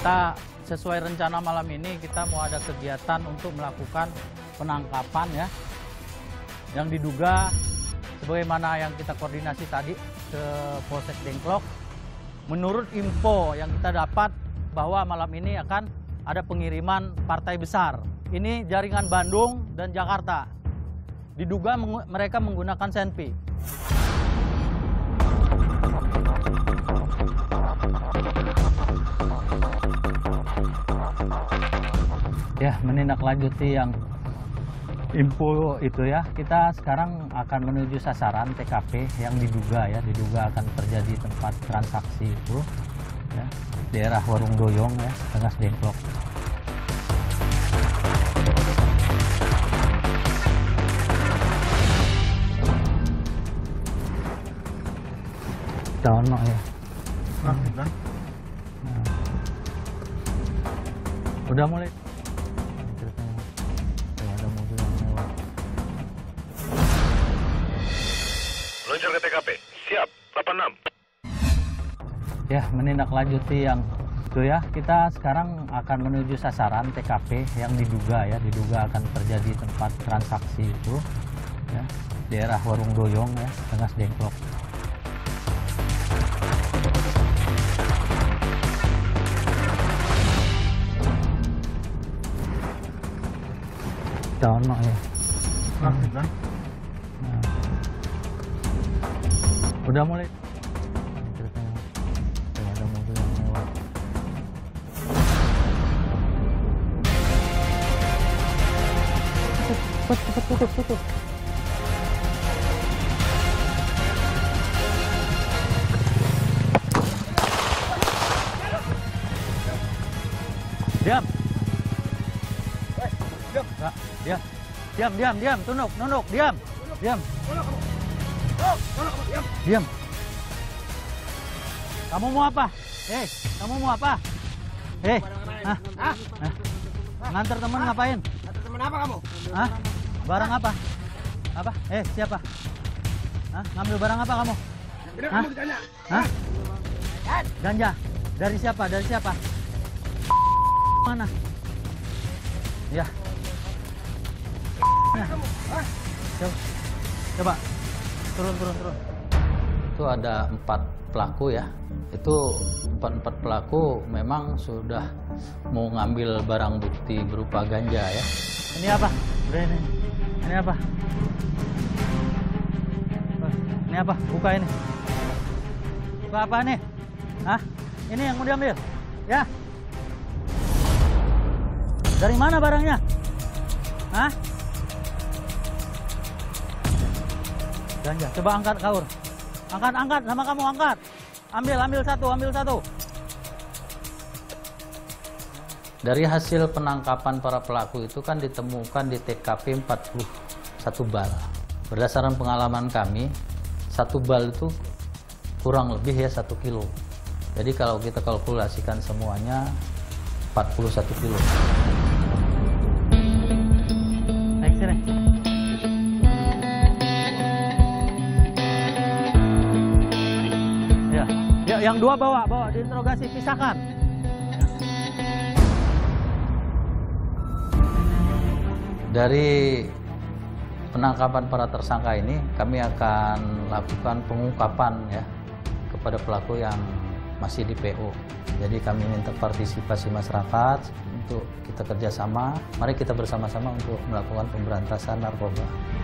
Kita sesuai rencana malam ini kita mau ada kegiatan untuk melakukan penangkapan ya, yang diduga sebagaimana yang kita koordinasi tadi ke Polsek Dengklok. Menurut info yang kita dapat bahwa malam ini akan ada pengiriman partai besar. Ini jaringan Bandung dan Jakarta. Diduga mereka menggunakan senpi. Ya, menindaklanjuti yang info itu ya, kita sekarang akan menuju sasaran TKP yang diduga akan terjadi tempat transaksi itu ya, daerah Warung Doyong ya, Tengah Dengklok. Tahun ya. Nah. Udah mulai. Ada mobil yang lewat. Meluncur ke TKP. Siap, 86. Ya, menindaklanjuti yang itu ya, kita sekarang akan menuju sasaran TKP yang diduga akan terjadi tempat transaksi itu ya, daerah Warung Doyong ya, Tengah Dengklok. Tahun ya. Nah. Udah mulai. Ada mobil yang lewat. Tutup. Diam. Diam, tunduk, diam. Diam. Kamu mau apa? Kamu mau apa? Nganter teman ngapain? Nganter teman apa kamu? Barang apa? Apa? Siapa? Ngambil barang apa kamu? Bener kamu ditanya. Ganja. Dari siapa? Mana? Ya. Coba. Turun. Itu ada 4 pelaku ya. Itu 4 pelaku memang sudah mau ngambil barang bukti berupa ganja ya. Ini apa? Ini apa? Ini apa? Buka ini. Buka apa nih? Ini yang mau diambil? Ya. Dari mana barangnya? Ganja. Coba angkat kaur. Angkat sama kamu angkat. Ambil satu. Dari hasil penangkapan para pelaku itu kan ditemukan di TKP 41 bal. Berdasarkan pengalaman kami, 1 bal itu kurang lebih ya 1 kilo. Jadi kalau kita kalkulasikan semuanya 41 kilo. Naik sini. Ya, yang 2 bawa diinterogasi, pisahkan. Dari penangkapan para tersangka ini, kami akan lakukan pengungkapan ya kepada pelaku yang masih di PO. Jadi kami minta partisipasi masyarakat untuk kita kerjasama. Mari kita bersama-sama untuk melakukan pemberantasan narkoba.